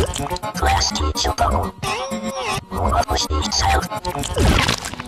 プラスティショパをもう欲しいさよ。